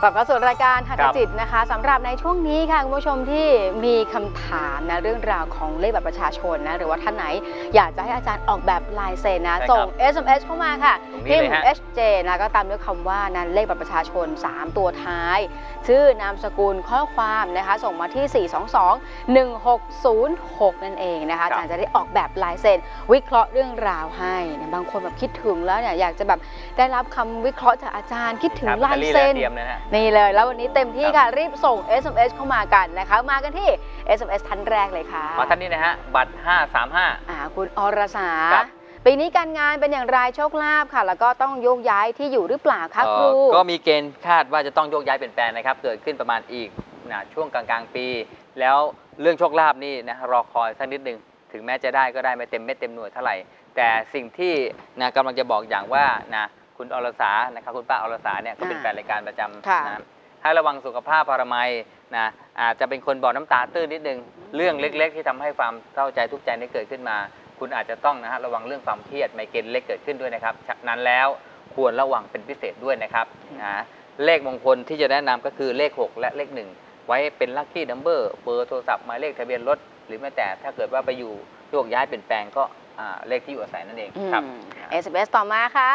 ลับเข้าสู่รายการหัตถจิตนะคะสำหรับในช่วงนี้ค่ะคุณผู้ชมที่มีคำถามนะเรื่องราวของเลขบัตรประชาชนนะหรือว่าท่านไหนอยากจะให้อาจารย์ออกแบบลายเซ็นนะส่ง SMS เข้ามาค่ะพิมพ์ HJ นะก็ตามด้วยคำว่านั้นเลขบัตรประชาชน3ตัวท้ายชื่อนามสกุลข้อความนะคะส่งมาที่ 422-1606 นั่นเองนะคะอาจารย์จะได้ออกแบบลายเซ็นวิเคราะห์เรื่องราวให้บางคนแบบคิดถึงแล้วเนี่ยอยากจะแบบได้รับคำวิเคราะห์จากอาจารย์คิดถึงลายเซ็นนี่เลยแล้ววันนี้เต็มที่ค่ะรีบส่ง SMS เข้ามากันนะคะมากันที่ SMS ท่านแรกเลยค่ะมาท่านนี้นะฮะบัตร535 คุณอรสาปีนี้การงานเป็นอย่างไรโชคลาภค่ะแล้วก็ต้องโยกย้ายที่อยู่หรือเปล่าคะครูก็มีเกณฑ์คาดว่าจะต้องโยกย้ายเปลี่ยนแปลงนะครับเกิดขึ้นประมาณอีกช่วงกลางปีแล้วเรื่องโชคลาภนี่นะรอคอยสักนิดหนึ่งถึงแม้จะได้ก็ได้ไม่เต็มเม็ดเต็มหน่วยเท่าไหร่แต่สิ่งที่นะกำลังจะบอกอย่างว่านะคุณอรสานะครับคุณป้าอรสาเนี่ยก็เป็นแฟนรายการประจำนะให้ระวังสุขภาพปรมัยนะอาจจะเป็นคนบอกน้ำตาตื้นนิดนึงเรื่องเล็กๆที่ทำให้ความเศร้าใจทุกข์ใจนี้เกิดขึ้นมาคุณอาจจะต้องนะฮะระวังเรื่องความเครียดไมเกรนเล็กเกิดขึ้นด้วยนะครับฉะนั้นแล้วควรระวังเป็นพิเศษด้วยนะครับเลขมงคลที่จะแนะนำก็คือเลข6และเลข1ไว้เป็นลัคกี้นัมเบอร์เบอร์โทรศัพท์หมายเลขทะเบียนรถหรือแม้แต่ถ้าเกิดว่าไปอยู่โยกย้ายเปลี่ยนแปลงก็เลขที่อยู่อาศัยนั่นเองครับ SMS ต่อมาค่ะ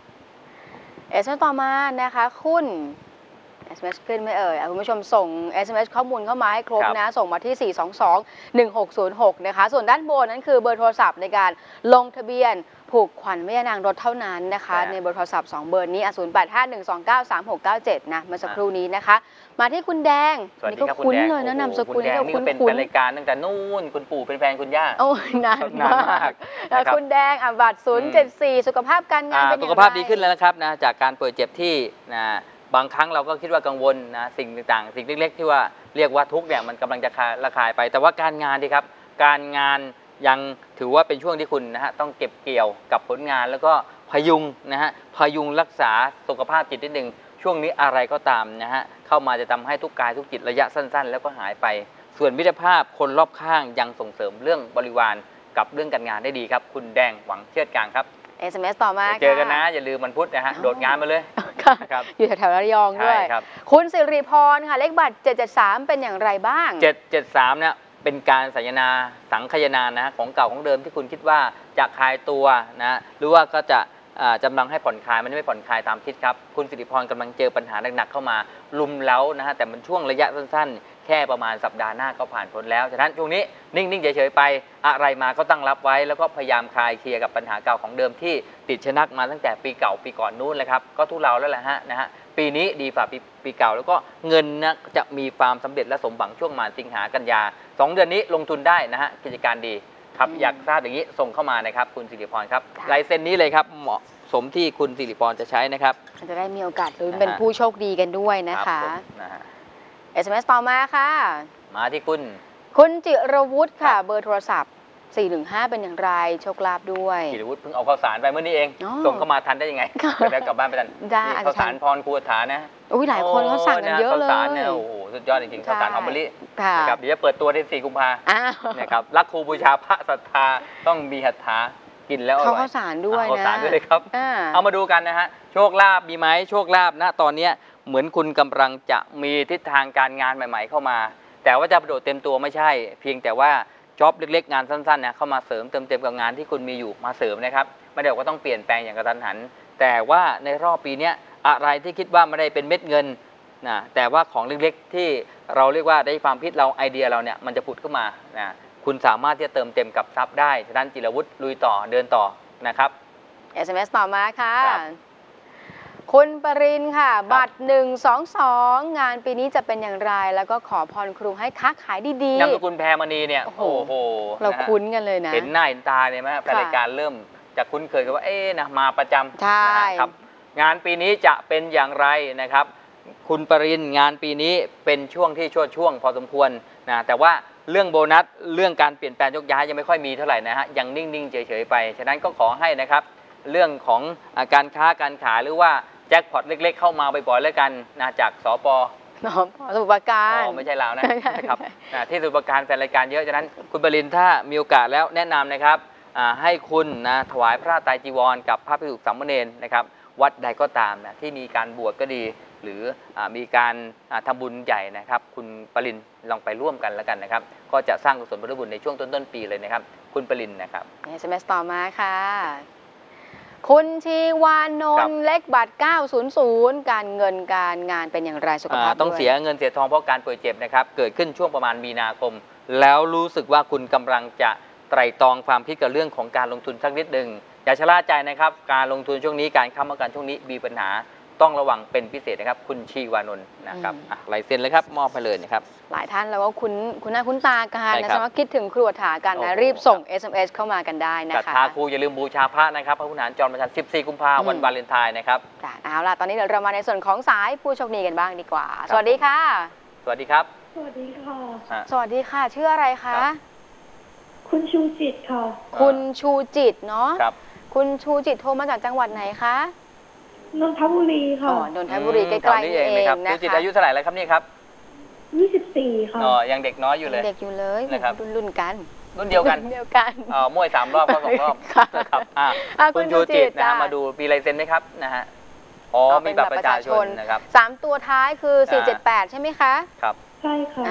SMS ต่อมานะคะคุณ SMS ขึ้นไม่เอ่ยคุณผู้ชมส่ง SMS ข้อมูลเข้ามาให้ครบนะส่งมาที่ 422-1606 นะคะส่วนด้านบนนั้นคือเบอร์โทรศัพท์ในการลงทะเบียนผูกขวัญแม่นางรถเท่านั้นนะคะในเบอร์โทรศัพท์2เบอร์นี้ 0851293697 นะเมื่อสักครู่นี้นะคะมาที่คุณแดงนี่ก็คุ้นเลยนะนามสกุลนี่ก็คุ้นเป็นรายการตั้งแต่นู่นคุณปู่เป็นแฟนคุณย่าโอ้นานมากคุณแดงบัตร074สุขภาพการงานเป็นอย่างไรสุขภาพดีขึ้นแล้วนะครับนะจากการป่วยเจ็บที่บางครั้งเราก็คิดว่ากังวลนะสิ่งต่างๆสิ่งเล็กๆที่ว่าเรียกว่าทุกข์เนี่ยมันกำลังจะระคายไปแต่ว่าการงานดีครับการงานยังถือว่าเป็นช่วงที่คุณนะฮะต้องเก็บเกี่ยวกับผลงานแล้วก็พยุงนะฮะพยุงรักษาสุขภาพจิตนิดนึงช่วงนี้อะไรก็ตามนะฮะเข้ามาจะทำให้ทุกกายทุกจิตระยะสั้นๆแล้วก็หายไปส่วนมิตรภาพคนรอบข้างยังส่งเสริมเรื่องบริวารกับเรื่องการงานได้ดีครับคุณแดงหวังเชิดกลางครับ SMS ต่อมาเจอกันนะอย่าลืมวันพุธนะฮะโดดงานมาเลยครับอยู่แถวๆระยองด้วยคุณสิริพรค่ะเลขบัตร773เป็นอย่างไรบ้าง 773เนี่ยเป็นการสัญญาสังคายนานะของเก่าของเดิมที่คุณคิดว่าจะคลายตัวนะหรือว่าก็จะจำลังให้ผ่อนคลายมันไม่ผ่อนคลายตามคิดครับคุณสิริพรกำลังเจอปัญหาหนักๆเข้ามาลุมเล้านะฮะแต่มันช่วงระยะสั้นๆแค่ประมาณสัปดาห์หน้าก็ผ่านพ้นแล้วฉะนั้นช่วงนี้นิ่งๆเฉยๆไปอะไรมาก็ตั้งรับไว้แล้วก็พยายามคลายเคลียร์กับปัญหาเก่าของเดิมที่ติดชะนักมาตั้งแต่ปีเก่าปีก่อนนู้นเลยครับก็ทุเลาแล้วแหละนะฮะปีนี้ดีฝ่าปีเก่าแล้วก็เงินนะจะมีความสำเร็จและสมหวังช่วงมาสิงหากันยา2 เดือนนี้ลงทุนได้นะฮะกิจการดีครับอยากทราบอย่างนี้ส่งเข้ามานะครับคุณสิริพรครับลายเซ็นนี้เลยครับเหมาะสมที่คุณสิริพรจะใช้นะครับจะได้มีโอกาสลุ้นเป็นผู้โชคดีกันด้วยนะคะ SMS ต่อมาค่ะมาที่คุณจิรวุฒิค่ะเบอร์โทรศัพท์415เป็นอย่างไรโชคลาภด้วยจิรวุฒิเพิ่งเอาข้าวสารไปเมื่อนี้เองส่งเข้ามาทันได้ยังไงแล้วกลับบ้านไปทันข้าวสารพรครูฐานนะหลายคนเขาสั่งกันเยอะเลยข้าวสารเนี่ยโอ้โหสุดยอดจริงๆข้าวสารหอมมะลินะครับเดี๋ยวจะเปิดตัวที่4 กุมภานะครับรักครูบูชาพระศรัทธาต้องมีหัตถากินแล้วอร่อยข้าวสารด้วยนะข้าวสารด้วยครับเอามาดูกันนะฮะโชคลาภมีไหมโชคลาภนะตอนนี้เหมือนคุณกำลังจะมีทิศทางการงานใหม่ๆเข้ามาแต่ว่าจะโดดเต็มตัวไม่ใช่เพียงแต่ว่าจ็อบเล็กๆงานสั้นๆนะเข้ามาเสริมเติมเต็มกับงานที่คุณมีอยู่มาเสริมนะครับไม่ได้บอกว่าต้องเปลี่ยนแปลงอย่างกระทันหันแต่ว่าในรอบปีนี้อะไรที่คิดว่าไม่ได้เป็นเม็ดเงินนะแต่ว่าของเล็กๆที่เราเรียกว่าได้ความคิดเราไอเดียเราเนี่ยมันจะผุดขึ้นมานะคุณสามารถที่จะเติมเต็มกับทรัพย์ได้ฉะนั้นจิรวุฒิลุยต่อเดินต่อนะครับ SMS ต่อมาค่ะคุณปรินค่ะบัตร122งานปีนี้จะเป็นอย่างไรแล้วก็ขอพรครูให้ค้าขายดีๆนามสกุลแพรมณีเนี่ยโอ้โหเราคุ้นกันเลยนะเห็นหน้าเห็นตาเนี่ยไหมรายการเริ่มจะคุ้นเคยกันว่านะมาประจำนะครับงานปีนี้จะเป็นอย่างไรนะครับคุณปรินงานปีนี้เป็นช่วงที่ช่วงพอสมควรนะแต่ว่าเรื่องโบนัสเรื่องการเปลี่ยนแปลงยกย้ายยังไม่ค่อยมีเท่าไหร่นะฮะยังนิ่งๆเฉยๆไปฉะนั้นก็ขอให้นะครับเรื่องของการค้าการขายหรือว่าแจ็คพอตเล็กๆเข้ามาบ่อยๆแล้วกันนะจากสป. สมุทรปราการไม่ใช่ลาวนะครับที่สมุทรปราการแฟนรายการเยอะฉะนั้นคุณปรินถ้ามีโอกาสแล้วแนะนำนะครับให้คุณนะถวายพระไตรจีวรกับพระภิกษุสามเณรนะครับวัดใดก็ตามนะที่มีการบวชก็ดีหรือมีการทำบุญใหญ่นะครับคุณปรินลองไปร่วมกันแล้วกันนะครับก็จะสร้างกุศลผลบุญในช่วงต้นปีเลยนะครับคุณปรินนะครับ SMS ต่อมาค่ะ คุณชีวานนท์เลขบัตร 900 การเงินการงานเป็นอย่างไรสุขภาพต้องเสียเงินเสียทองเพราะการป่วยเจ็บนะครับเกิดขึ้นช่วงประมาณมีนาคม แล้วรู้สึกว่าคุณกำลังจะไตร่ตรองความคิดกับเรื่องของการลงทุนสักนิดหนึ่งอย่าชะล่าใจนะครับการลงทุนช่วงนี้การค้ำประกันช่วงนี้มีปัญหาต้องระวังเป็นพิเศษนะครับคุณชีวานนท์นะครับลายเซ็นเลยครับมอบไปเลยนะครับหลายท่านแล้วว่าคุณหน้าคุ้นตากันใช่นะครับ ว่าคิดถึงครัวถากันนะโอ้โหรีบส่ง SMS เข้ามากันได้นะศรัทคะธาครูอย่าลืมบูชาพระนะครับพระพุทธานจอมประชัน14 กุมภาพันธ์วันวาเลนไทน์นะครับจ้ะเอาล่ะตอนนี้เดี๋ยวเรามาในส่วนของสายผู้โชคดีกันบ้างดีกว่า สวัสดีค่ะสวัสดีครับสวัสดีค่ะสวัสดีค่ะ ชื่ออะไรคะครับคุณชูจิตค่ะคุณชูจิตเนาะครับคุณชูจิตโทรมาจากจังหวัดไหนคะนนทบุรีอ๋ค่ะอนนทบุรีใกล้ๆนี่นี่เองเอนะครับงนะจิตคะอายุเท่าไหร่แล้วครับนี่ครับ 24 ค่ะยังเด็กน้อยอยู่เลยเด็กอยู่เลยนะครับรุ่นๆกันรุ่นเดียวกันรุ่เดียวกันมวย3 รอบก็2 รอบค่ะนะครับคุคุณณชูจิตนะจ้ะฮะมาดูมีลายเซ็นไหมครับนะฮะมีบัตรประชาชนนะครับ 3 ตัวท้ายคือ 478 ใช่ไหมคะครับใช่ค่ะ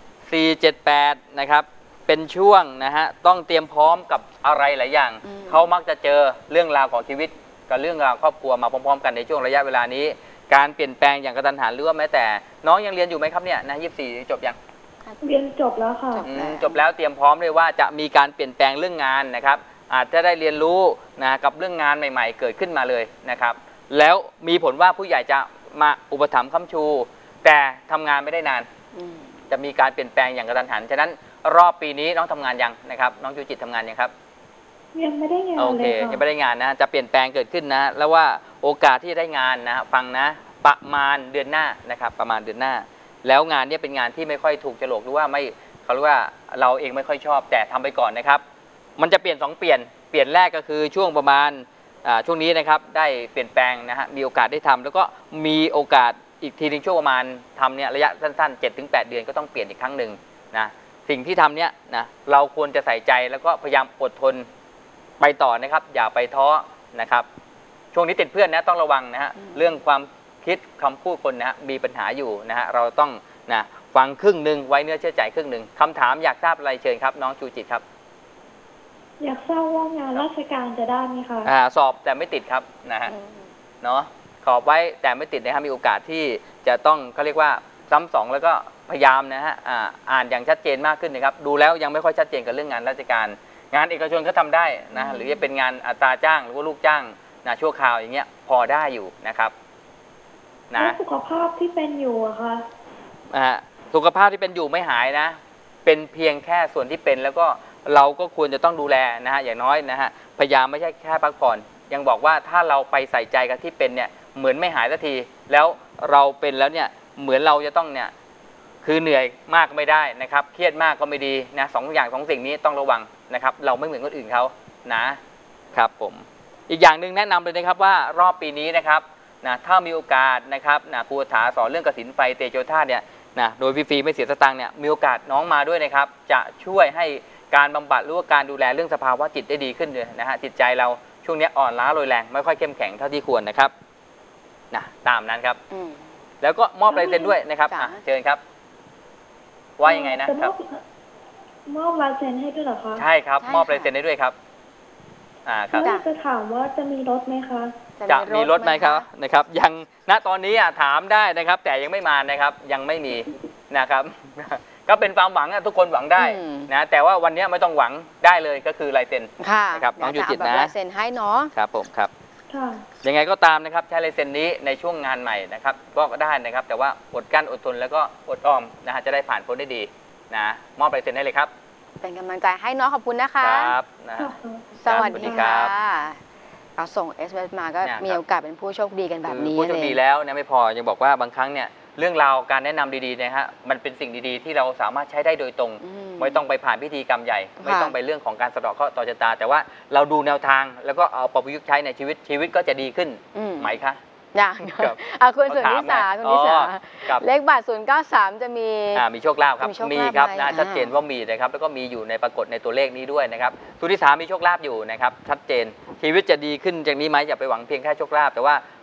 478นะครับเป็นช่วงนะฮะต้องเตรียมพร้อมกับอะไรหลายอย่างเขามักจะเจอเรื่องราวของชีวิตกับเรื่องราวครอบครัวมาพร้อมๆกันในช่วงระยะเวลานี้การเปลี่ยนแปลงอย่างกระทันหันหรือว่าแม้แต่น้องยังเรียนอยู่ไหมครับเนี่ยนะ24จบยังเรียนจบแล้วค่ะจบแล้วเตรียมพร้อมเลยว่าจะมีการเปลี่ยนแปลงเรื่องงานนะครับอาจจะได้เรียนรู้นะกับเรื่องงานใหม่ๆ เกิดขึ้นมาเลยนะครับแล้วมีผลว่าผู้ใหญ่จะมาอุปถัมภ์ค้ำชู แต่ทำงานไม่ได้นาน จะมีการเปลี่ยนแปลงอย่างกระทันหันฉะนั้นรอบปีนี้น้องทำงานยังนะครับน้องชูจิตทำงานยังครับยังไม่ได้งานโอเคเลยค่ะยังไม่ได้งานนะจะเปลี่ยนแปลงเกิดขึ้นนะแล้วว่าโอกาสที่จะได้งานนะฟังนะประมาณเดือนหน้านะครับประมาณเดือนหน้า แล้วงานนี้เป็นงานที่ไม่ค่อยถูกโฉลกหรือว่าไม่เขาเรียกว่าเราเองไม่ค่อยชอบแต่ทำไปก่อนนะครับ มันจะเปลี่ยน2เปลี่ยนแรกก็คือช่วงประมาณช่วงนี้นะครับได้เปลี่ยนแปลงนะฮะมีโอกาสได้ทำแล้วก็มีโอกาสอีกทีนึงช่วงประมาณทำเนี่ยระยะสั้นๆ 7-8 เดือนก็ต้องเปลี่ยนอีกครั้งหนึ่งนะสิ่งที่ทำเนี่ยนะเราควรจะใส่ใจแล้วก็พยายามอดทนไปต่อนะครับอย่าไปท้อนะครับช่วงนี้ติดเพื่อนนะต้องระวังนะฮะเรื่องความคิดคำพูดคนนะฮะมีปัญหาอยู่นะฮะเราต้องนะฟังครึ่งหนึ่งไว้เนื้อเชื่อใจครึ่งหนึ่งคำถามอยากทราบอะไรเชิญครับน้องชูจิตครับอยากทราบว่างานราชการจะได้ไหมคะสอบแต่ไม่ติดครับนะฮะเนาะขอบไว้แต่ไม่ติดนะครับมีโอกาสที่จะต้องเขาเรียกว่าซ้ำสองแล้วก็พยายามนะฮะอ่านอย่างชัดเจนมากขึ้นนะครับดูแล้วยังไม่ค่อยชัดเจนกับเรื่องงานราชการ งานเอกชนเขาทำได้นะหรือจะเป็นงานอัตราจ้างหรือว่าลูกจ้างนะชั่วคราวอย่างเงี้ยพอได้อยู่นะครับนะแล้วสุขภาพที่เป็นอยู่อะคะสุขภาพที่เป็นอยู่ไม่หายนะเป็นเพียงแค่ส่วนที่เป็นแล้วก็เราก็ควรจะต้องดูแลนะฮะอย่างน้อยนะฮะพยายามไม่ใช่แค่พักผ่อนยังบอกว่าถ้าเราไปใส่ใจกับที่เป็นเนี่ยเหมือนไม่หายสักทีแล้วเราเป็นแล้วเนี่ยเหมือนเราจะต้องเนี่ยคือเหนื่อยมากก็ไม่ได้นะครับเครียดมากก็ไม่ดีนะสองสิ่งนี้ต้องระวังนะครับเราไม่เหมือนคนอื่นเขานะครับผมอีกอย่างหนึ่งแนะนำเลยนะครับว่ารอบปีนี้นะครับนะถ้ามีโอกาสนะครับนะครูถาสอนเรื่องกสินไฟเตโชธาตุเนี่ยนะโดยฟรีๆไม่เสียสตางค์เนี่ยมีโอกาสน้องมาด้วยนะครับจะช่วยให้การบำบัดหรือว่าการดูแลเรื่องสภาวะจิตได้ดีขึ้นเลยนะฮะจิตใจเราช่วงนี้อ่อนล้าโรยแรงไม่ค่อยเข้มแข็งเท่าที่ควรนะครับนะตามนั้นครับแล้วก็มอบลายเซ็นด้วยนะครับเชิญครับว่ายังไงนะครับมอบลายเซ็นให้ด้วยเหรอคะใช่ครับมอบลายเซ็นได้ด้วยครับครับแล้วจะถามว่าจะมีรถไหมคะจะมีรถไหมครับนะครับยังณตอนนี้ถามได้นะครับแต่ยังไม่มานะครับยังไม่มีนะครับ ก็เป็นความหวังทุกคนหวังได้นะแต่ว่าวันนี้ไม่ต้องหวังได้เลยก็คือลายเซ็นค่ะนะครับน้องชูจิตนะลายเซ็นให้เนาะครับผมครับค่ะยังไงก็ตามนะครับใช้ลายเซ็นนี้ในช่วงงานใหม่นะครับก็ได้นะครับแต่ว่าอดกั้นอดทนแล้วก็อดออมนะฮะจะได้ผ่านพ้นได้ดีนะมอบลายเซ็นให้เลยครับเป็นกำลังใจให้เนาะขอบคุณนะคะครับนะสวัสดีค่ะครับเราส่ง SMS มาก็เนี่ยครับมีโอกาสเป็นผู้โชคดีกันแบบนี้ผู้โชคเลยดีแล้วเนี่ยไม่พอยังบอกว่าบางครั้งเนี่ยเรื่องราวการแนะนำดีๆนะฮะมันเป็นสิ่งดีๆที่เราสามารถใช้ได้โดยตรง ไม่ต้องไปผ่านพิธีกรรมใหญ่ ไม่ต้องไปเรื่องของการสะเดาะเคราะห์ต่อชะตา แต่ว่าเราดูแนวทางแล้วก็เอาประยุกต์ใช้ในชีวิตก็จะดีขึ้นไหมคะอย่างครับคุณสุนิสาคุณนิสาครับเลขบัตร093 จะมีมีโชคลาภครับมีโชคลาภมีครับไหมนะชัดเจนว่ามีนะครับแล้วก็มีอยู่ในปรากฏในตัวเลขนี้ด้วยนะครับสุนิสามีโชคลาภอยู่นะครับชัดเจนชีวิตจะดีขึ้นจากนี้ไหมอย่าไปหวังเพียงแค่โชคลาภแต่ว่า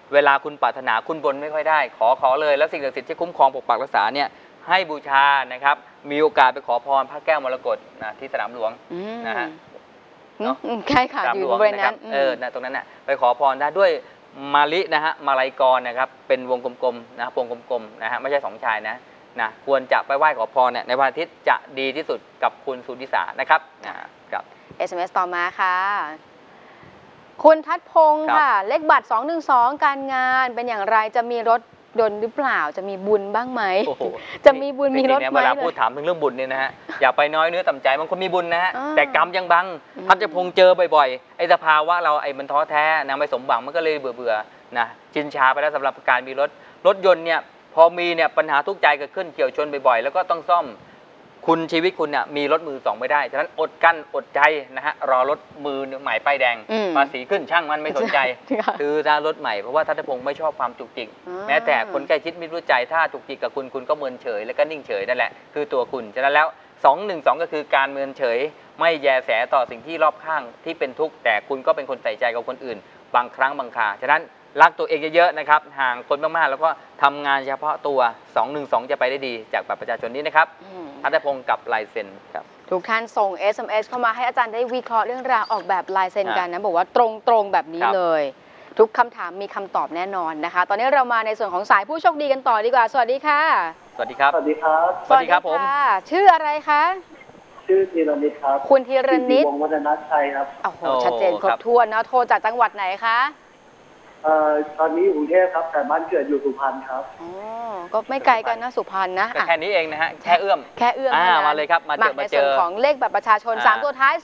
เวลาคุณปรารถนาคุณบนไม่ค่อยได้ขอเลยแล้วสิ่งศักดิ์สิทธิ์ที่คุ้มครองปกปักรักษาเนี่ยให้บูชานะครับมีโอกาสไปขอพรพระแก้วมรกตนะที่สนามหลวงนะฮะใช่ค่ะอยู่บริเวณนั้นตรงนั้นน่ะไปขอพรได้ด้วยมะลินะฮะมาลัยกรนะครับเป็นวงกลมๆนะวงกลมๆนะฮะไม่ใช่สองชายนะควรจะไปไหว้ขอพรเนี่ยในวันอาทิตย์จะดีที่สุดกับคุณสุนิสานะครับครับ SMS ต่อมาค่ะคุณทัศพงศ์ค่ะเลขบัตร212การงานเป็นอย่างไรจะมีรถยนต์หรือเปล่าจะมีบุญบ้างไหมจะมีบุญมีรถไหมเวลาพูดถามถึงเรื่องบุญเนี่ยนะฮะอย่าไปน้อยเนื้อต่ำใจบางคนมีบุญนะฮะแต่กรรมยังบังทัศพงศ์เจอบ่อยๆไอ้สภาวะเราไอ้มันท้อแท้นะไม่สมหวังมันก็เลยเบื่อนะชินชาไปแล้วสำหรับการมีรถยนต์เนี่ยพอมีเนี่ยปัญหาทุกข์ใจเกิดขึ้นเกี่ยวชนบ่อยๆแล้วก็ต้องซ่อมคุณชีวิตคุณเนี่ยมีรถมือสองไม่ได้ฉะนั้นอดกั้นอดใจนะฮะรอรถมือใหม่ป้ายแดงภาษีขึ้นช่างมันไม่สนใจซื้อรถใหม่เพราะว่าทัศพงศ์ไม่ชอบความจุกจิกแม้แต่คนใกล้ชิดมิตรรู้ใจถ้าจุกจิกกับคุณก็เมินเฉยแล้วก็นิ่งเฉยนั่นแหละคือตัวคุณฉะนั้นแล้ว212ก็คือการเมินเฉยไม่แยแสต่อสิ่งที่รอบข้างที่เป็นทุกข์แต่คุณก็เป็นคนใส่ใจกับคนอื่นบางครั้งบางคราฉะนั้นรักตัวเองเยอะๆนะครับห่างคนมากๆแล้วก็ทำงานเฉพาะตัว212จะไปได้ดีจากบัตรประชาชนนี้นะครับทัศพงศ์กับลายเซ็นครับทุกท่านส่ง SMS เข้ามาให้อาจารย์ได้วิเคราะห์เรื่องราวออกแบบลายเซ็นกันนะบอกว่าตรงแบบนี้เลยทุกคำถามมีคำตอบแน่นอนนะคะตอนนี้เรามาในส่วนของสายผู้โชคดีกันต่อดีกว่าสวัสดีค่ะสวัสดีครับสวัสดีครับสวัสดีครับผมชื่ออะไรคะชื่อธีรนิตครับคุณธีรนิตวงวัฒนชัยครับโอ้โหชัดเจนครบถ้วนนะโทรจากจังหวัดไหนคะตอนนี้อยู่กรุงเทพครับแต่บ้านเกิดอยู่สุพรรณครับก็ไม่ไกลกันนะสุพรรณนะแค่นี้เองนะฮะแค่เอื้อมมาเลยครับมาเจอในส่วนของเลขบัตรประชาชน3ตัวท้าย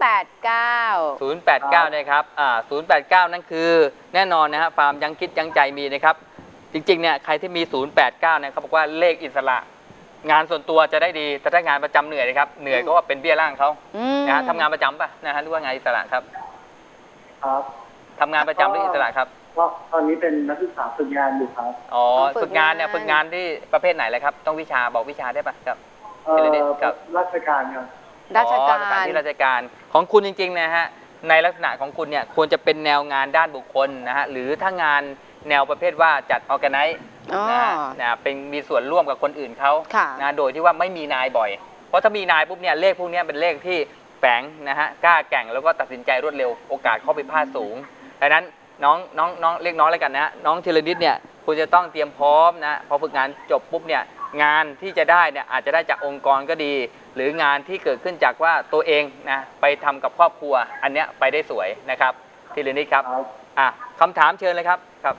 089 นะครับ089นั่นคือแน่นอนนะฮะฟาร์มยังคิดยังใจมีนะครับจริงๆเนี่ยใครที่มี089เนี่ยเขาบอกว่าเลขอิสระงานส่วนตัวจะได้ดีแต่ถ้างานประจำเหนื่อยนะครับเหนื่อยก็ว่าเป็นเบี้ยล่างเขานะฮะทำงานประจำป่ะนะฮะหรือว่างานอิสระครับทำงานประจำหรืออิสระครับตอนนี้เป็นนักศึกษาฝึกงานอยู่ครับฝึกงานเนี่ยฝึกงานที่ประเภทไหนเลยครับต้องวิชาบอกวิชาได้ป่ะครับกับราชการครับราชการที่ราชการของคุณจริงๆนะฮะในลักษณะของคุณเนี่ยควรจะเป็นแนวงานด้านบุคคลนะฮะหรือถ้างานแนวประเภทว่าจัดออร์แกไนซ์นะเป็นมีส่วนร่วมกับคนอื่นเขานะโดยที่ว่าไม่มีนายบ่อยเพราะถ้ามีนายปุ๊บเนี่ยเลขพวกนี้เป็นเลขที่แฝงนะฮะกล้าแกร่งแล้วก็ตัดสินใจรวดเร็วโอกาสเข้าไปพลาดสูงดังนั้นน้องเรียกน้องแล้วกันนะน้องธีรนิตเนี่ยคุณจะต้องเตรียมพร้อมนะพอฝึกงานจบปุ๊บเนี่ยงานที่จะได้เนี่ยอาจจะได้จากองค์กรก็ดีหรืองานที่เกิดขึ้นจากว่าตัวเองนะไปทำกับครอบครัวอันเนี้ยไปได้สวยนะครับธีรนิตครับคำถามเชิญเลยครับครับ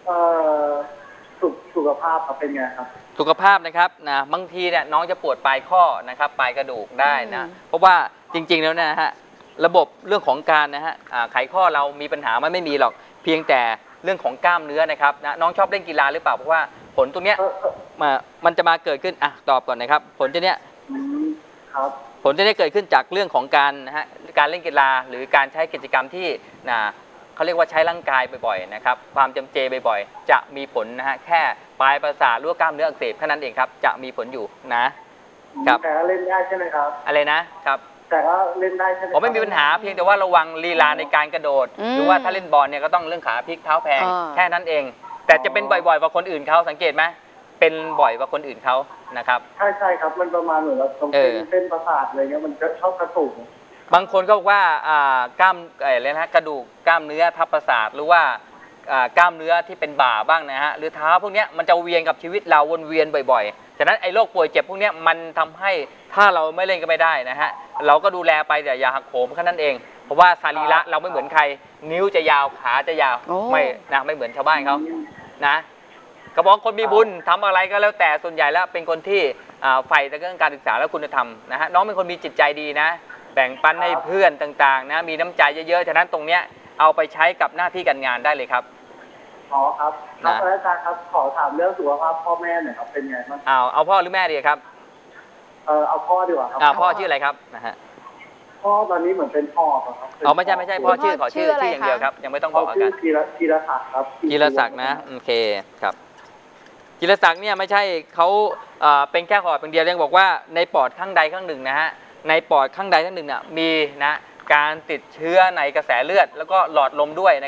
สุขภาพเป็นไงครับสุขภาพนะครับนะบางทีเนี่ยน้องจะปวดปลายข้อนะครับปลายกระดูกได้นะเพราะว่าจริงๆแล้วนะฮะระบบเรื่องของการนะฮะไขข้อเรามีปัญหามันไม่มีหรอกเพียงแต่เรื่องของกล้ามเนื้อนะครับนะน้องชอบเล่นกีฬาหรือเปล่าเพราะว่าผลตรงเนี้ยมันจะมาเกิดขึ้นตอบก่อนนะครับผลตัวเนี้ยผลตัวนี้เกิดขึ้นจากเรื่องของการนะฮะการเล่นกีฬาหรือการใช้กิจกรรมที่เขาเรียกว่าใช้ร่างกายบ่อยๆนะครับความจำเจบ่อยๆจะมีผลนะฮะแค่ปลายประสาทหรือกล้ามเนื้ออักเสบแค่นั้นเองครับจะมีผลอยู่นะครับแต่เล่นได้ใช่ไหมครับอะไรนะครับแต่ก็เล่นได้ใช่ไหมผมไม่มีปัญหาเพียงแต่ว่าระวังลีลาในการกระโดดหรือว่าถ้าเล่นบอลเนี่ยก็ต้องเรื่องขาพลิกเท้าแพงแค่นั้นเองแต่จะเป็นบ่อยๆกว่าคนอื่นเขาสังเกตไหมเป็นบ่อยกว่าคนอื่นเขานะครับใช่ครับมันประมาณเหมือนเราตรงเส้นประสาทอะไรเงี้ยมันจะชอบกระตุกบางคนก็บอกว่ากล้ามอะไรนะกระดูกกล้ามเนื้อทับประสาทหรือว่ากล้ามเนื้อที่เป็นบ่าบ้างนะฮะหรือเท้าพวกนี้มันจะเวียนกับชีวิตเราวนเวียนบ่อยๆฉะนั้นไอ้โรคป่วยเจ็บพวกนี้มันทำให้ถ้าเราไม่เล่นก็ไม่ได้นะฮะเราก็ดูแลไปแต่อย่าหักโหมแค่นั้นเองเพราะว่าสรีระเราไม่เหมือนใครนิ้วจะยาวขาจะยาวไม่เหมือนชาวบ้านเขานะก็บอกคนมีบุญทำอะไรก็แล้วแต่ส่วนใหญ่แล้วเป็นคนที่ใฝ่ในเรื่องการศึกษาและคุณธรรมนะฮะน้องเป็นคนมีจิตใจดีนะแบ่งปันให้เพื่อนต่างๆนะมีน้ำใจเยอะๆฉะนั้นตรงเนี้ยเอาไปใช้กับหน้าที่การงานได้เลยครับครับอาจารย์ครับขอถามเรื่องสุขภาพพ่อแม่หน่อยครับเป็นไงบ้างเอาพ่อหรือแม่ดีครับเอาพ่อดีกว่าครับพ่อชื่ออะไรครับนะฮะพ่อตอนนี้เหมือนเป็นพ่อครับไม่ใช่พ่อชื่อขอชื่ออย่างเดียวครับยังไม่ต้องบอกกันกีรศักดิ์ครับกีรศักดิ์นะโอเคครับกีรศักดิ์เนี่ยไม่ใช่เขาเป็นแค่หอบเป็นเดียวยังบอกว่าในปอดข้างใดข้างหนึ่งนะฮะในปอดข้างใดข้างหนึ่งเนี่ยมีนะการติดเชื้อในกระแสเลือดแล้วก็หลอดลมด้วยนะครับ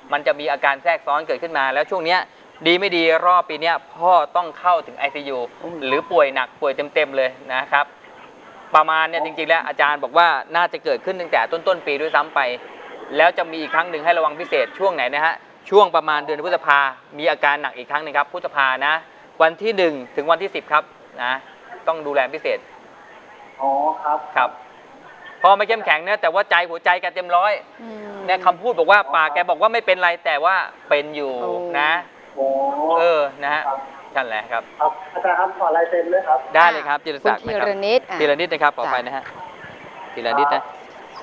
มันจะมีอาการแทรกซ้อนเกิดขึ้นมา แล้วช่วงเนี้ยดีไม่ดีรอบปีเนี้ยพ่อต้องเข้าถึง ICU หรือป่วยหนักป่วยเต็มๆเลยนะครับ ประมาณเนี่ยจริงๆแล้วอาจารย์บอกว่าน่าจะเกิดขึ้นตั้งแต่ต้นปีด้วยซ้ำไป แล้วจะมีอีกครั้งหนึ่งให้ระวังพิเศษช่วงไหนนะฮะช่วงประมาณเดือนพฤษภามีอาการหนักอีกครั้งหนึงครับพฤษภานะวันที่1ถึงวันที่10ครับนะต้องดูแลพิเศษอ๋อครับครับพอไม่เข้มแข็งเนี่ยแต่ว่าใจหัวใจแกเต็มร้อยเนี่ยคำพูดบอกว่าปากแกบอกว่าไม่เป็นไรแต่ว่าเป็นอยู่นะโอ้นะฮะนั่นแหละครับครับอาจารย์ครับขอลายเซ็นด้วยครับได้เลยครับจิรคุณศักดิ์ธีนะครรับนิตธีรนิตนะครับขอไปนะฮะธีรนิตนะ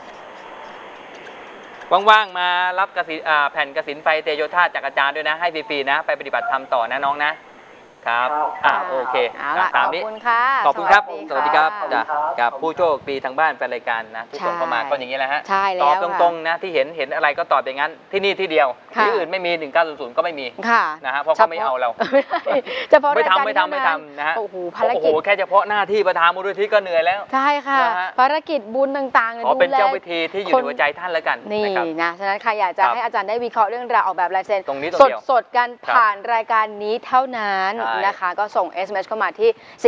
ว่างๆมารับแผ่นกสินไฟเตโยธาจากอาจารย์ด้วยนะให้ฟรีๆนะไปปฏิบัติธรรมต่อนะน้องนะครับโอเคเอาล่ะตามขอบนี้คุณค่ะขอบคุณครับะสวัสดีครับะจ้ะกับผู้โชคดีทางบ้านแฟนรายการนะที่ส่งเข้ามาก็อย่างนี้แหละฮะใช่แล้วตอบตค่ะรงๆนะที่เห็นอะไรก็ตอบอย่างนั้นที่นี่ที่เดียวค่ะที่อื่นไม่มี1900ก็ไม่มีค่ะนะฮะเพราะเขาไม่เอาเราเฉพาะไม่รายการทำนี้เท่านะฮะโอ้โหภารกิจแค่เฉพาะหน้าที่ประธานมูลนิธิก็เหนื่อยแล้วใช่ค่ะนะฮะภารกิจบุญต่างๆขอเป็นดูแลเจ้าพิธีที่อยู่ในหัวใจท่านแล้วกันนี่นะครับนะฉะนั้นใครอยากจะครับให้อาจารย์ได้วิเคราะห์เรื่องราวออกแบบลายเซ็นตรงนี้ตรงสเดีดยวสดๆกันครับผ่านรายการนี้เท่านั้นใช่นะคะ ก็ส่ง SMS เข้ามาที่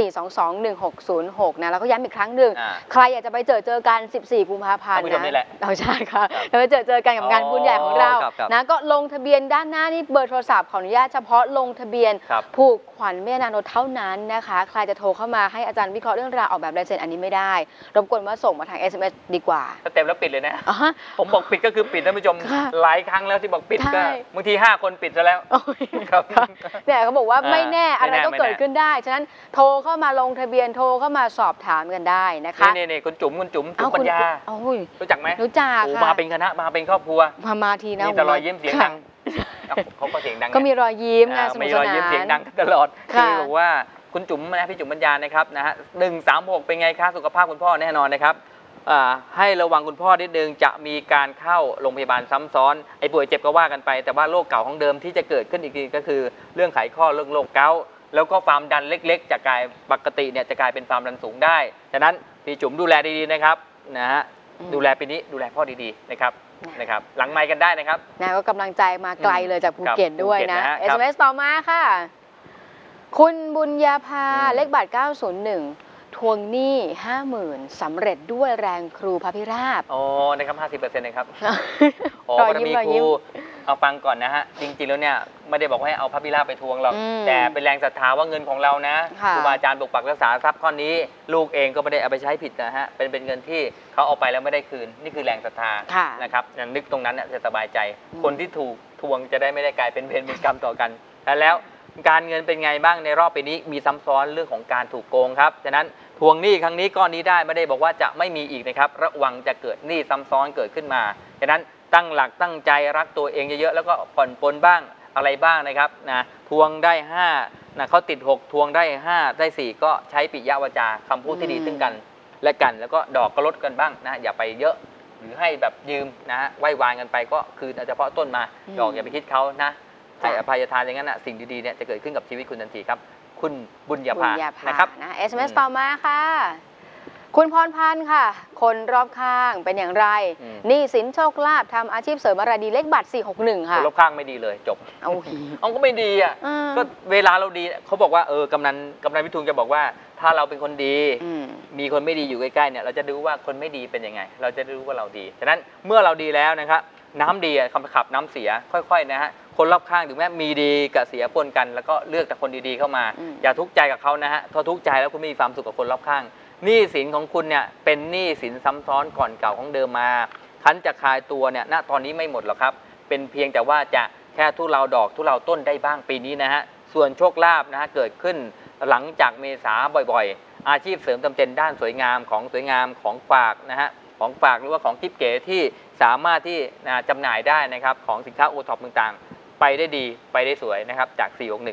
4221606 นะแล้วก็ย้ำอีกครั้งหนึ่งอ่าใครอยากจะไปเจอกัน 14 กุมภาพันธ์ท่านผู้ชมนี่แหละเอาใช่ค่ะแล้วไปเจอกันกับงานบุญใหญ่ของเราครับนะก็ลงทะเบียนด้านหน้านี่เบอร์โทรศัพท์ขออนุญาตเฉพาะลงทะเบียนครับผูกขวัญเมตนานนท์เท่านั้นนะคะ ใครจะโทรเข้ามาให้อาจารย์วิเคราะห์เรื่องราวออกแบบลายเซ็นอันนี้ไม่ได้รบกวนว่าส่งมาทาง SMS ดีกว่าถ้าเต็มแล้วปิดเลยนะอ๋อฮะผมบอกปิดก็คือปิดท่านผู้ชมค่ะหลายครั้งแล้วที่บอกปิดใช่ก็บางที5 คนปิดซะแล้วโอ้ยครับเนี่ยเขาบอกว่าไม่แน่ไม่อะไรแน่ก็ไม่แน่เกิดขึ้นได้ ฉะนั้นโทรเข้ามาลงทะเบียนโทรเข้ามาสอบถามกันได้นะคะนี่คุณจุ๋มปัคุญณญาโอ้ยรู้จักไหมรู้จักโอ้ค่ะมาเป็นคณะมาเป็นครอบครัวมาทีนะมีแต่รอยยิ้มเสียงดังค่ะเอ้าเขาก็เสียงดังก็มีรอยยิ้มนะสนุมีกสรอยนายิ้มเสียงดันงตลอดค่ะคือบอกว่าคุณจุ๋มนะพี่จุ๋มปัญญานะครับนะฮะ136เป็นไงคะสุขภาพคุณพ่อแน่นอนนะครับให้ระวังคุณพ่อนิดนึงจะมีการเข้าโรงพยาบาลซ้ำซ้อนไอ้ป่วยเจ็บก็ว่ากันไป แต่ว่าโรคเก่าของเดิมที่จะเกิดขึ้นอีกทีก็คือเรื่องไขข้อเรื่องโรคเกาต์แล้วก็ความดันเล็กๆจะกลายปกติเนี่ยจะกลายเป็นความดันสูงได้ฉะนั้นพี่จุ๋มดูแลดีๆนะครับนะฮะดูแลปีนี้ดูแลพ่อดีๆนะครับหลังไมค์กันได้นะครับนะก็กำลังใจมาไกลเลยจากภูเก็ตครับด้วยภูเก็ตนะนะฮะครับ SMS ต่อมาค่ะ คุณบุญญาภาอืมเลขบัตร 901 ทวงหนี้ 50,000สำเร็จด้วยแรงครูพระพิราบโอ้นะครับ50%นะครับ อ๋อรอยบารยิ้มมีรอยคยิ้รูมเอาฟังก่อนนะฮะจริงๆแล้วเนี่ยไม่ได้บอกว่าให้เอาพระพิราบไปทวงหรอกอืมแต่เป็นแรงศรัทธาว่าเงินของเรานะค่ะครูบาอาจารย์ปกปักรักษาทรัพย์ก้อนนี้ ลูกเองก็ไม่ได้เอาไปใช้ผิดนะฮะเป็นเงินที่เขาเอาไปแล้วไม่ได้คืน นี่คือแรงศรัทธาค่ะนะครับนึกตรงนั้นเนี่ยจะสบายใจอืมคนที่ถูกทวงจะได้ไม่ได้กลายเป็นเวรเป็นกรรมต่อกันแล้วการเงินเป็นไงบ้างในรอบปีนี้มีซ้ำซ้อนเรื่องของการถูกโกงครับฉะนั้นทวงหนี้ครั้งนี้ก้อนนี้ได้ไม่ได้บอกว่าจะไม่มีอีกนะครับระวังจะเกิดหนี้ซ้ำซ้อนเกิดขึ้นมาฉะนั้นตั้งหลักตั้งใจรักตัวเองเยอะๆแล้วก็ผ่อนปลนบ้างอะไรบ้างนะครับนะทวงได้5นะเขาติด6ทวงได้5ได้4ก็ใช้ปิยวาจาคำพูดที่ดีซึ่งกันและกัน แล้วก็ดอกก็ลดกันบ้างนะอย่าไปเยอะหรือให้แบบยืมนะฮะไหว้วานกันไปก็คืนเฉพาะต้นมาดอกอย่าไปคิดเขานะให้อภัยทานอย่างนั้นนะสิ่งดีๆเนี่ยจะเกิดขึ้นกับชีวิตคุณทันทีครับคุณบุญญาบุภาญญาภานะครับนะ SMS ต่อมาค่ะ คุณพรพันธ์ค่ะ คนรอบข้างเป็นอย่างไรอืมหนี้สินโชคลาภทำอาชีพเสริมอะไรดีเลขบัตร 461 คค่ะนรอบข้างไม่ดีเลยจบเอาเอาก็ไม่ดีอ่ะอืมก็เวลาเราดีเขาบอกว่ากำนันวิทูลจะบอกว่าถ้าเราเป็นคนดีอืมมีคนไม่ดีอยู่ใกล้ๆเนี่ยเราจะรู้ว่าคนไม่ดีเป็นยังไง เราจะรู้ว่าเราดีฉะนั้นเมื่อเราดีแล้วนะครับน้ำดีคำขับน้ำเสียค่อยๆนะฮะคนรอบข้างถึงแม้มีดีกับเสียปนกัน แล้วก็เลือกแต่คนดีๆเข้ามาอืมอย่าทุกข์ใจกับเขานะฮะถ้าทุกข์ใจแล้วคุณไม่มีความสุขกับคนรอบข้างหนี้สินของคุณเนี่ยเป็นหนี้สินซ้ำซ้อนก่อนเก่าของเดิมมาคันจะคลายตัวเนี่ยณตอนนี้ไม่หมดหรอกครับเป็นเพียงแต่ว่าจะแค่ทุเลาดอกทุเลาต้นได้บ้างปีนี้นะฮะส่วนโชคลาภนะฮะเกิดขึ้นหลังจากเมษาบ่อยๆ อาชีพเสริมจำเป็นด้านสวยงามของฝากนะฮะของฝากหรือว่าของทิปเก๋ที่สามารถที่จำหน่ายได้นะครับของสินค้าโอท็อปต่างๆไปได้ดีไปได้สวยนะครับจาก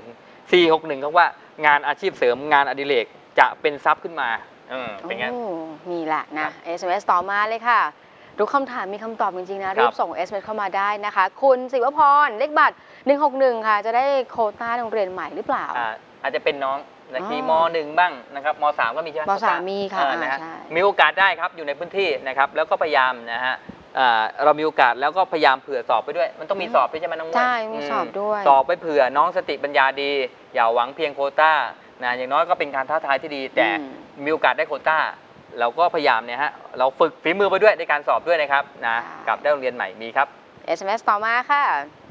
461เขาว่างานอาชีพเสริมงานอดิเรกจะเป็นทรัพย์ขึ้นมาเป็นไงโอ้นี่แหละนะ SMS ต่อมาเลยค่ะทุกคำถามมีคำตอบจริงๆนะรีบส่ง SMS เข้ามาได้นะคะ คุณศิวพรเลขบัตร 161 ค่ะ จะได้โควต้าโรงเรียนใหม่หรือเปล่าอาจจะเป็นน้องนะที่ม .1 บ้างนะครับม .3 ก็มีใช่ไหมม .3 มีค่ะนะฮะใช่มีโอกาสได้ครับอยู่ในพื้นที่นะครับแล้วก็พยายามนะฮะเรามีโอกาสแล้วก็พยายามเผื่อสอบไปด้วยมันต้องมีสอบด้วยใช่ไหมน้องมวยใช่มีสอบด้วยสอบไปเผื่อน้องสติปัญญาดีอย่าหวังเพียงโควต้านะอย่างน้อยก็เป็นการท้าทายที่ดีแต่มีโอกาสได้โควต้าเราก็พยายามเนี่ยฮะเราฝึกฝีมือไปด้วยในการสอบด้วยนะครับนะกับได้โรงเรียนใหม่มีครับ SMS ต่อมาค่ะ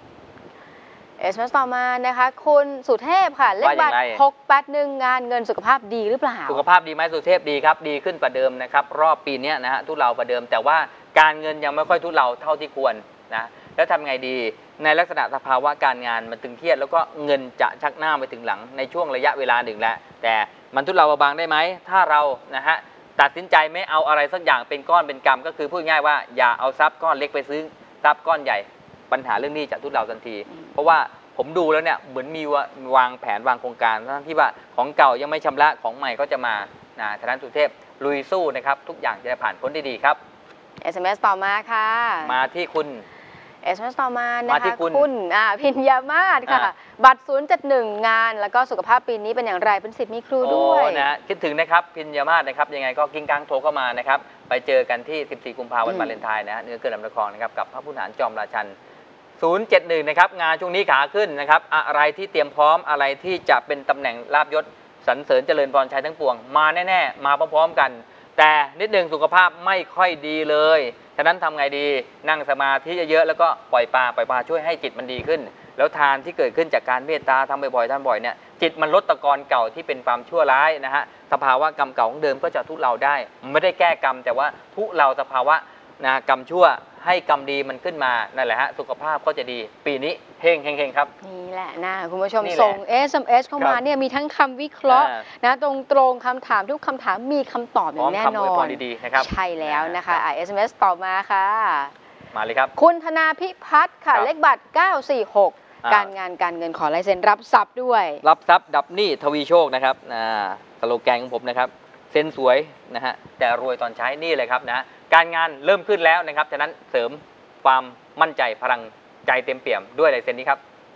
SMS ต่อมานะคะคุณสุเทพค่ะเลขบัตรว่ายังไง 681 งานเงินสุขภาพดีหรือเปล่าสุขภาพดีไหมสุเทพดีครับดีขึ้นกว่าเดิมนะครับรอบปีนี้นะฮะทุเลากว่าเดิม แต่ว่าการเงินยังไม่ค่อยทุเลาเท่าที่ควรนะแล้วทำไงดีในลักษณะสภาวะการงานมันตึงเครียดแล้วก็เงินจะชักหน้าไปถึงหลังในช่วงระยะเวลาหนึ่งแล้วแต่มันทุเลาเบาบางได้ไหมถ้าเรานะฮะตัดสินใจไม่เอาอะไรสักอย่างเป็นก้อนเป็นกำก็คือพูดง่ายว่าอย่าเอาทรัพย์ก้อนเล็กไปซื้อทรัพย์ก้อนใหญ่ปัญหาเรื่องนี้จะทุเลาทันที เพราะว่าผมดูแล้วเนี่ยเหมือนมีวางแผนวางโครงการทั้งที่ว่าของเก่ายังไม่ชำระของใหม่ก็จะมานะฉะนั้นสุเทพลุยสู้นะครับทุกอย่างจะผ่านพ้นได้ดีครับ SMS ต่อมาค่ะมาที่คุณ SMS ต่อมานะมาที่คะคุณพิญญามาศค่ะ บัตร 071 งานแล้วก็สุขภาพปีนี้เป็นอย่างไรเป็นศิษย์มีครูด้วยโอ้นะคิดถึงนะครับพิญญามาศนะครับยังไงก็กิ้งก้างโทรเข้ามานะครับไปเจอกันที่ 14 กุมภาพันธ์วันวาเลนไทน์นะฮะเนื้อเกินลำนครนะครับกับพระผู้หารจอมราชัน 071 นะครับงานช่วงนี้ขาขึ้นนะครับอะไรที่เตรียมพร้อมอะไรที่จะเป็นตำแหน่งลาบยศสรรเสริญเจริญพรชัยทั้งปวงมาแน่ๆมาพร้อมๆกัน แต่นิดหนึ่งสุขภาพไม่ค่อยดีเลยฉะนั้นทำไงดีนั่งสมาธิเยอะๆแล้วก็ปล่อยปลาช่วยให้จิตมันดีขึ้น แล้วทานที่เกิดขึ้นจากการเมตตาทำบ่อยๆทำบ่อยเนี่ยจิตมันลดตะกอนเก่าที่เป็นความชั่วร้ายนะฮะสภาวะกรรมเก่าของเดิมก็จะทุเลาได้ไม่ได้แก้กรรมแต่ว่าทุเลาสภาวะนะกรรมชั่วให้กรรมดีมันขึ้นมานั่นแหละฮะสุขภาพก็จะดีปีนี้เฮงๆครับนี่แหละนะคุณผู้ชมนี่แหละส่ง SMS เข้ามาครับเนี่ยมีทั้งคำวิเคราะห์นะตรงๆคำถามทุกคำถามมีคำตอบอย่างแน่นพร้อมคำอวยอพนรดีๆนะครับใช่แล้วนะคะSMS ต่อมาค่ะมาเลยครับคุณธนาพิพัฒน์ค่ะครับเลขบัตร 946 การงานการเงินขอลายเซ็นรับทรัพย์ด้วยรับทรัพย์ดับหนี้ทวีโชคนะครับสโลแกนของผมนะครับเซ็นสวยนะฮะแต่รวยตอนใช้นี่เลยครับนะการงานเริ่มขึ้นแล้วนะครับฉะนั้นเสริมความมั่นใจพลังใจเต็มเปี่ยมด้วยลายเซ็นนี้ครับ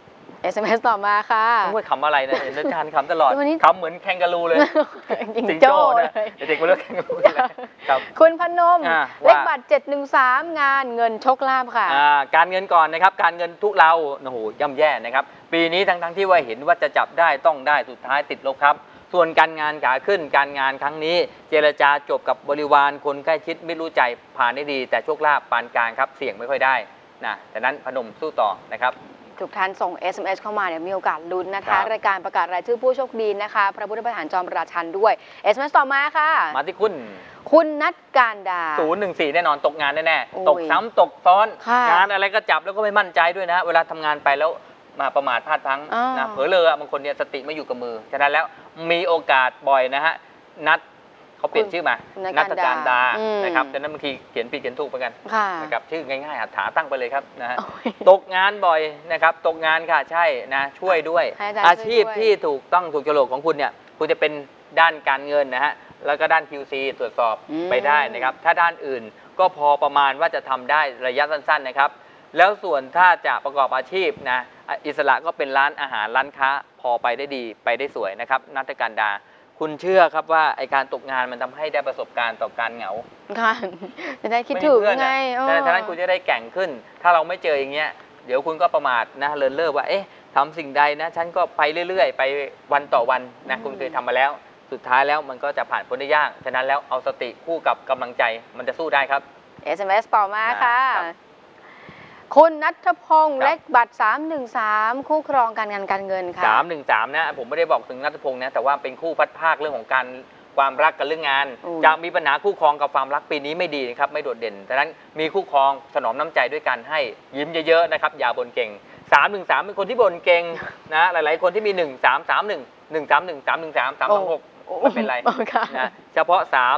SMS ต่อมาค่ะต้องพูดคำอะไรนะเห็นอาจารย์คำตลอดวันนี้คำเหมือนแคนการูเลยจิงสิงโจ้โจ้เลนะยเด็กๆมาเลือกแคนการูเลยครับคุณพนม เลว่าขบัตร 713 งานเงินโชคลาภค่ะการเงินก่อนนะครับการเงินทุเราโอ้โหย่ำแย่นะครับปีนี้ทั้งที่ว่าเห็นว่าจะจับได้ต้องได้สุดท้ายติดลบครับส่วนการงานขาขึ้นการงานครั้งนี้เจรจาจบกับบริวารคนใกล้ชิดไม่รู้ใจผ่านได้ดี แต่โชคลาภปานกลางครับเสี่ยงไม่ค่อยได้นะแต่นั้นพนมสู้ต่อนะครับทุกท่านส่ง SMS เข้ามาเนี่ยมีโอกาสลุ้นนะครัคะบรายการประกาศรายชื่อผู้โชคดีนะคะพระพุทธประธานจอมราชันด้วย SMS ต่อมาค่ะมาที่คุณคุณนัทการดา 014 แน่นอนตกงานแน่โอ้ยๆตกซ้ำตกซ้อนค่ะงานอะไรก็จับแล้วก็ไม่มั่นใจด้วยนะเวลาทำงานไปแล้วมาประมาทพลาดพลั้งอ้าวนะเผลอเลอะบางคนเนี่ยสติไม่อยู่กับมือฉะนั้นแล้วมีโอกาสบ่อยนะฮะนัดเขาเปลี่ยนชื่อมาคุณนัทนัทการดาอืมนะครับฉะนั้นบางทีเขียนผิดเขียนถูกเหมือนกันค่ะนะครับชื่อง่ายๆหัตถาตั้งไปเลยครับนะฮะโอ้ยตกงานบ่อยนะครับตกงานค่ะใช่นะช่วยด้วยให้อาจารย์อาชีพช่วยด้วยที่ถูกต้องถูกโฉลกของคุณเนี่ยคุณจะเป็นด้านการเงินนะฮะแล้วก็ด้าน QC ตรวจสอบไปได้นะครับถ้าด้านอื่นก็พอประมาณว่าจะทำได้ระยะสั้นๆนะครับแล้วส่วนถ้าจะประกอบอาชีพนะอิสระก็เป็นร้านอาหารร้านค้าพอไปได้ดีไปได้สวยนะครับนัทการดาคุณเชื่อครับว่าไอการตกงานมันทำให้ได้ประสบการณ์ต่อการเหงาค่ะจะได้คิดไม่มีถึงเพื่อนไงแต่ฉะนั้นคุณจะได้แกร่งขึ้น ถ้าเราไม่เจออย่างเงี้ยเดี๋ยวคุณก็ประมาทนะเลินเล่อว่าเอ๊ะทำสิ่งใดนะฉันก็ไปเรื่อยๆ ไปวันต่อวันนะคุณเคยทำมาแล้ว สุดท้ายแล้วมันก็จะผ่านพ้นได้ยากฉะนั้นแล้วเอาสติคู่กับกำลังใจมันจะสู้ได้ครับ SMS ต่อมาค่ะครับคุณนัทพงศ์ครับเลขบัตร 313 คู่ครองการงานการเงินค่ะ 313นะผมไม่ได้บอกถึงนัทพงศ์นะแต่ว่าเป็นคู่พัดภาคเรื่องของการความรักกับเรื่องงานอุ้ยจะมีปัญหาคู่ครองกับความรักปีนี้ไม่ดีนะครับไม่โดดเด่นฉะนั้นมีคู่ครองถนอมน้ำใจด้วยกันให้ยิ้มเยอะๆนะครับอย่าบ่นเก่ง 313 เป็นคนที่บ่นเก่งนะหลายๆคนที่มี 1331 131 313 326ไม่เป็นไรโอ้ค่ะนะเฉพาะ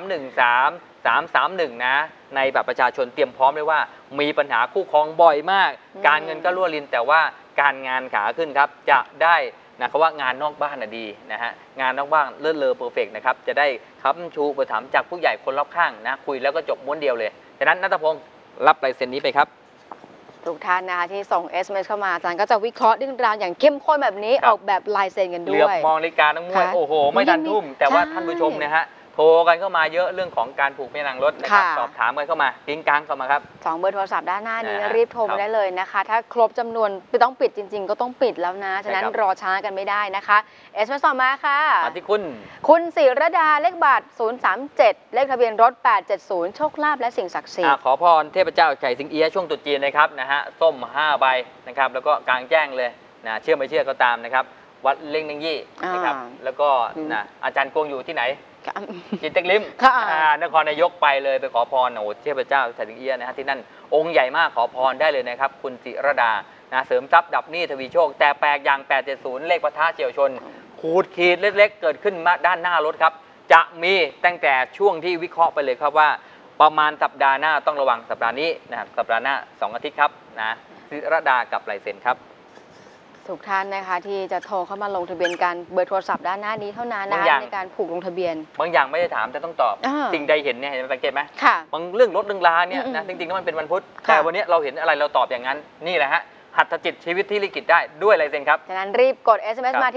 313 331 นะในบัตรประชาชนเตรียมพร้อมเลยว่ามีปัญหาคู่ครองบ่อยมาก การเงินก็รั่วรินแต่ว่าการงานขาขึ้นครับจะได้นะครับว่างานนอกบ้านน่ะดีนะฮะงานนอกบ้านเลิศเลอเพอร์เฟกนะครับจะได้ค้ำชูอุปถัมภ์จากผู้ใหญ่คนรอบข้างนะคุยแล้วก็จบม้วนเดียวเลยฉะนั้นณัฐพงศ์รับลายเซ็นนี้ไปครับทุกท่านนะคะที่ส่ง SMS เข้ามาอาจารย์ก็จะวิเคราะห์เรื่องราวอย่างเข้มข้นแบบนี้ครับออกแบบลายเซ็นกันเหด้ลือบวยมองนาฬิกาน้องมวยค่ะโอ้โห ไม่ทันทุ่ม แต่ว่าใช่ท่านผู้ชมนะฮะโทรกันเข้ามาเยอะเรื่องของการผูกแม่นางรถนะครับค่ะสอบถามกันเข้ามากิ้งกังเข้ามาครับ 2 เบอร์โทรศัพท์ด้านหน้านี้นะฮะรีบโทรครัมาบได้เลยนะคะ ถ้าครบจำนวนต้องปิดจริง ๆ ก็ต้องปิดแล้วนะ ฉะนั้นใช่ครับรอช้ากันไม่ได้นะคะSMS ต่อมาค่ะมาที่คุณคุณศิรดาเลขบัตร037 เลขทะเบียนรถ 870 โชคลาภและสิ่งศักดิ์สิทธิ์ขอพรเทพเจ้าไก่สิงเอียะช่วงตรุษจีนนะครับนะฮะส้ม5ใบนะครับแล้วก็กลางแจ้งเลยนะเชื่อไม่เชื่อก็ตามนะครับวัดเล่งนังยี่นะครับแล้วก็นะอาจารย์กวงอยู่ที่ไหนจิตเต็กลิมค่ะนครนายกไปเลยไปขอพรโอ้เทพเจ้าไก่สิงเอียะนะฮะที่นั่นองค์ใหญ่มากขอพรได้เลยนะครับคุณศิรดานะเสริมทรัพย์ดับหนี้ทวีโชค แต่แปลกอย่าง 870 เลขปะทะเฉียวชนขูดขีดเล็กๆเกิดขึ้นมาด้านหน้ารถครับจะมีตั้งแต่ช่วงที่วิเคราะห์ไปเลยครับว่าประมาณสัปดาห์หน้าต้องระวังสัปดาห์นี้นะครับสัปดาห์หน้า2 อาทิตย์ครับนะศิรดากับลายเซ็นครับทุกท่านนะคะที่จะโทรเข้ามาลงทะเบียนกันเบอร์โทรศัพท์ด้านหน้านี้เท่านั้นนะบางอย่างในการผูกลงทะเบียนบางอย่างไม่ได้ถามแต่ต้องตอบอ่าสิ่งใดเห็นเนี่ยเห็นไหมสังเกตไหมค่ะบางเรื่องรถเรื่องลาเนี่ยอืมนะจริงๆแล้วมันเป็นวันพุธค่ะแต่วันนี้เราเห็นอะไรเราตอบอย่างนั้นนี่แหละฮะหัตถจิตชีวิตที่ลิขิตได้ด้วยลายเซ็นครับฉะนั้นรีบกด SMS ครับมาที่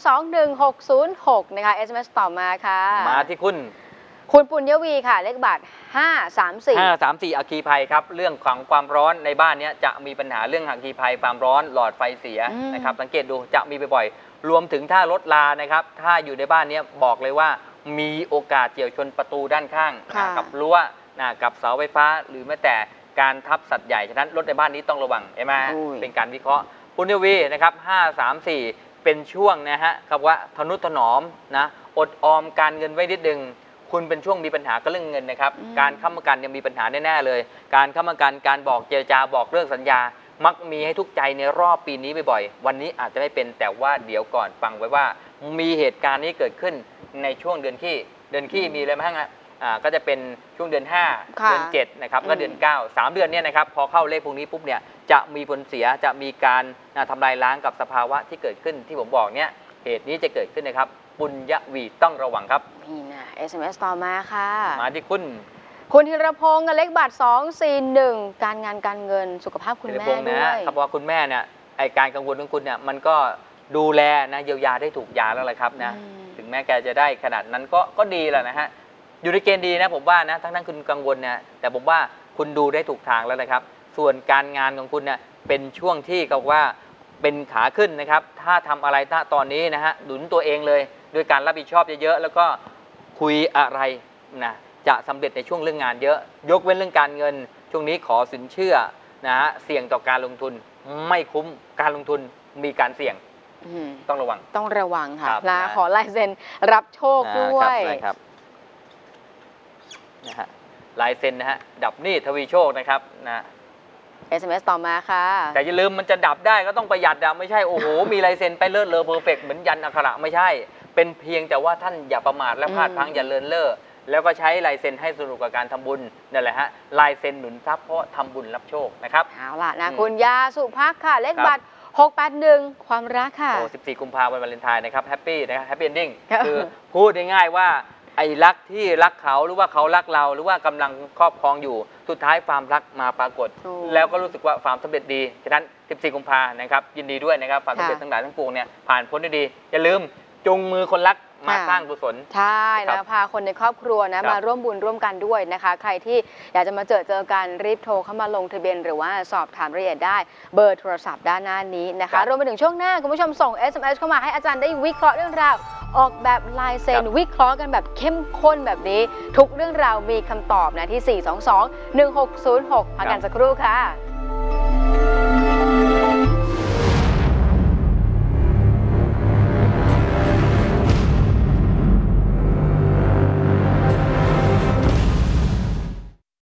4221606 นะคะ SMS ต่อมาค่ะมาที่คุณคุณปุญญวีค่ะ เลขบัตร534 534อัคคีภัยครับเรื่องของความร้อนในบ้านเนี้ยจะมีปัญหาเรื่องอัคคีภัยความร้อนหลอดไฟเสียอืมนะครับสังเกตดูจะมีบ่อยๆรวมถึงถ้ารถลานะครับถ้าอยู่ในบ้านเนี้ยบอกเลยว่ามีโอกาสเฉี่ยวชนประตูด้านข้างค่ะกับรั้วกับเสาไฟฟ้าหรือแม้แต่การทับสัตว์ใหญ่ฉะนั้นรถในบ้านนี้ต้องระวังใช่ไหมอุ้ยเป็นการวิเคราะห์ปุญญวีนะครับ534เป็นช่วงนะฮะครับว่าทนุถนอมนะอดออมการเงินไว้นิดนึงคุณเป็นช่วงมีปัญหากับเรื่องเงินนะครับการค้ำประกันยังมีปัญหาแน่ๆเลย การค้ำประกันการบอกเจรจาบอกเรื่องสัญญา มักมีให้ทุกข์ใจในรอบปีนี้บ่อยๆวันนี้อาจจะไม่เป็นแต่ว่าเดี๋ยวก่อนฟังไว้ว่า มีเหตุการณ์นี้เกิดขึ้นในช่วงเดือนขี้มีอะไรบ้างก็จะเป็นช่วงเดือน 5 ค่ะเดือน 7นะครับก็เดือน 9 3 เดือนเนี่ยนะครับพอเข้าเลขพวกนี้ปุ๊บเนี่ยจะมีผลเสียจะมีการทำลายล้างกับสภาวะที่เกิดขึ้นที่ผมบอกเนี่ยเหตุนี้จะเกิดขึ้นนะครับปุญญวีต้องระวังครับนี่นะ SMS ต่อมาค่ะมาที่คุณคุณธีรพงศ์เลขบัตร241 การงานการเงินสุขภาพคุณธีรแม่พงษ์ด้นะวยครับว่าคุณแม่เนี่ยไอการกังวลของคุณเนี่ยมันก็ดูแลนะเยียวยาได้ถูกยาแล้วแหละครับนะอืมถึงแม้แกจะได้ขนาดนั้นก็ดีแหละนะฮะอยู่ในเกณฑ์ดีนะผมว่านะทั้งคุณกังวลเนี่ยแต่ผมว่าคุณดูได้ถูกทางแล้วนะครับ ส่วนการงานของคุณเนี่ยเป็นช่วงที่เขาว่าเป็นขาขึ้นนะครับถ้าทำอะไรถ้าตอนนี้นะฮะหนุนตัวเองเลยด้วยการรับผิดชอบเยอะๆแล้วก็คุยอะไรนะจะสำเร็จในช่วงเรื่องงานเยอะยกเว้นเรื่องการเงิน ช่วงนี้ขอสินเชื่อนะฮะเสี่ยงต่อการลงทุนไม่คุ้มการลงทุนมีการเสี่ยงอืมต้องระวังต้องระวังค่ะครับลานะขอลายเซ็นรับโชคด้วยได้ครับนะฮะลายเซ็นนะฮะดับหนี้ทวีโชคนะครับนะ SMS ต่อมาค่ะแต่อย่าลืมมันจะดับได้ก็ต้องประหยัดอะไม่ใช่โอ้โห มีลายเซ็นไปเลิศเลอเพอร์เฟกเหมือนยันอักขระไม่ใช่ เป็นเพียงแต่ว่าท่านอย่าประมาทและพลาดพลั้งอย่าเลินเล่อแล้วก็ใช้ลายเซ็นให้สนุกกับการทำบุญนั่นแหละฮะลายเซ็นหนุนทรัพย์เพราะทำบุญรับโชคนะครับเอาล่ะนะอืมคุณยาสุภักค่ะ เลขครับบัตร681 ความรักค่ะโอ้14 กุมภาพันธ์วันวาเลนไทน์นะครับแฮปปี้นะครับแฮปปี้เอนดิ้งครับคือพูดง่ายๆว่าไอ้รักที่รักเขาหรือว่าเขารักเราหรือว่ากำลังครอบครองอยู่สุดท้ายความรักมาปรากฏถูกแล้วก็รู้สึกว่าความสำเร็จดีฉะนั้น 14 กุมภานะครับยินดีด้วยนะครับความสำเร็จค่ะทั้งหลายทั้งปวงเนี่ยผ่านพ้นได้ดี อย่าลืมจูงมือคนรักมาค่ะสร้างกุศลใช่ครันะบพาคนในครอบครัวนะครับ มาร่วมบุญร่วมกันด้วยนะคะ ใครที่อยากจะมาเจอกันรีบโทรเข้ามาลงทะเบียนหรือว่าสอบถามรายละเอียดได้เบอร์โทรศัพท์ด้านหน้านี้นะครัคะบรวมไปถึงช่วงหน้าคุณผู้ชมส่ง SMS เข้ามาให้อาจารย์ได้วิเคราะห์เรื่องราวออกแบบลายเซ็นครับวิเคราะห์กันแบบเข้มข้นแบบนี้ ทุกเรื่องราวมีคำตอบนะที่ 422 1606พักกันสักครู่ค่ะ